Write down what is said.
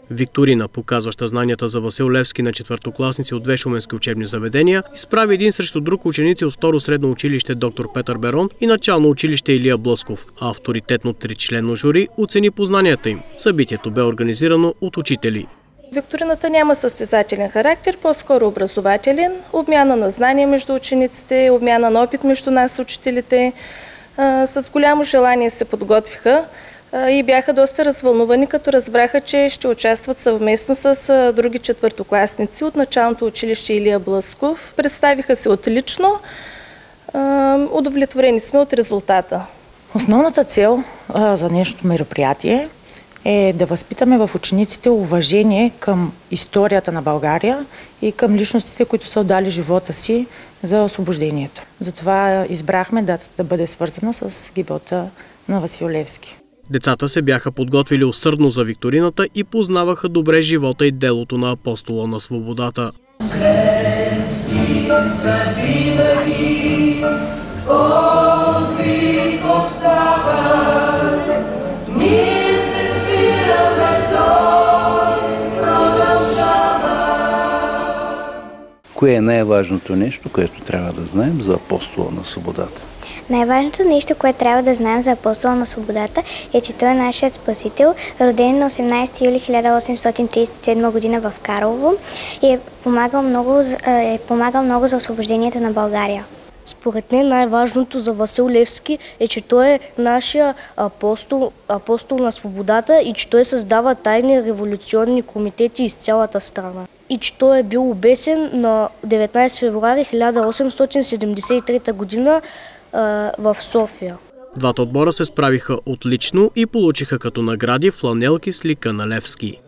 Викторина, показваща знанията за Васил Левски на четвъртокласници от две шуменски учебни заведения, изправи един срещу друг ученици от второ средно училище доктор Петър Берон и начално училище Илия Блъсков, а авторитетно тричленно жури оцени познанията им. Събитието бе организирано от учители. Викторината няма състезателен характер, по-скоро образователен, обмяна на знания между учениците, обмяна на опит между нас, учителите. С голямо желание се подготвиха и бяха доста развълнувани, като разбраха, че ще участват съвместно с други четвъртокласници от началното училище Илия Блъсков. Представиха се отлично, удовлетворени сме от резултата. Основната цел за днешното мероприятие е да възпитаме в учениците уважение към историята на България и към личностите, които са отдали живота си за освобождението. Затова избрахме датата да бъде свързана с гибелта на Васил Левски. Децата се бяха подготвили усърдно за викторината и познаваха добре живота и делото на апостола на свободата. Кое е най-важното нещо, което трябва да знаем за апостола на свободата? Най-важното нещо, което трябва да знаем за апостола на свободата е, че той е нашият спасител, роден на 18 юли 1837 година в Карлово и е помагал много за освобождението на България. Според мен най-важното за Васил Левски е, че той е нашия апостол на свободата и че той създава тайни революционни комитети из цялата страна. И че той е бил обесен на 19 февруари 1873 година в София. Двата отбора се справиха отлично и получиха като награди фланелки с лика на Левски.